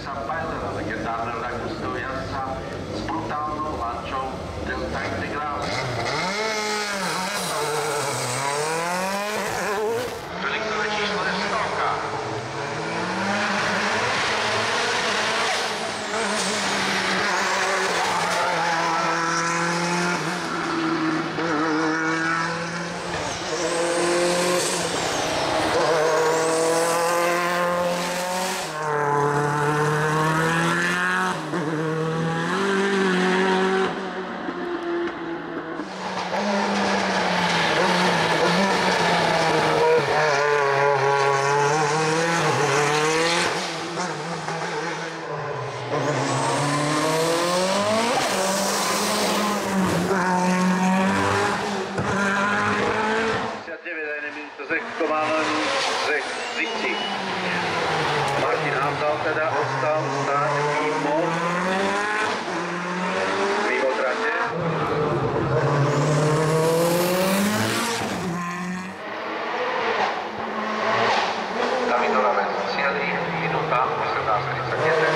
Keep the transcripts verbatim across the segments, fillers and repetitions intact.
Felixa Pajdera, legendárneho rakúskeho jazdca s brutálnou lančou Delta Integral. Felixové číslo je stovka. Komálení Řech Zikci. Martin Hamdal teda ostal stáť mimo, mimo trate. David Oravec cieľí, minúta osemnásť tridsaťjeden.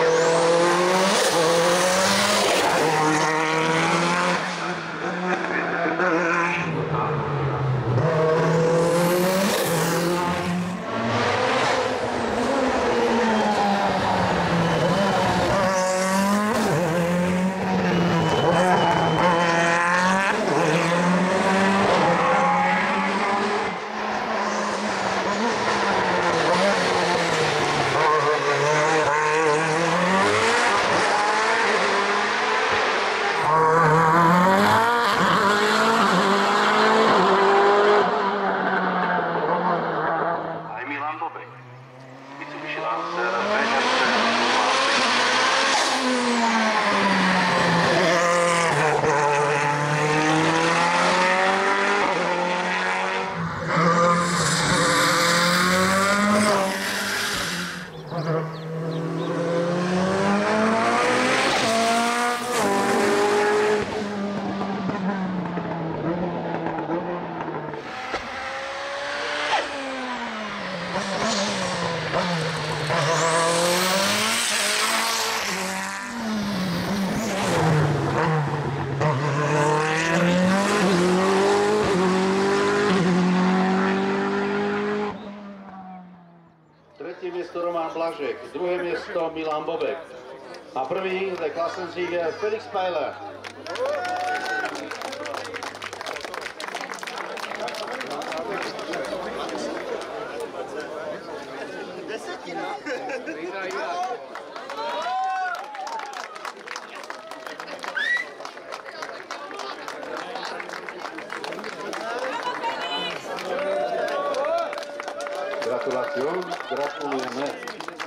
Tretie miesto Roman Blažek, druhé miesto Milan Bobek a prvý je Klassensieger Felix Pajdera. Desetina. Gratulacje, gratulujemy.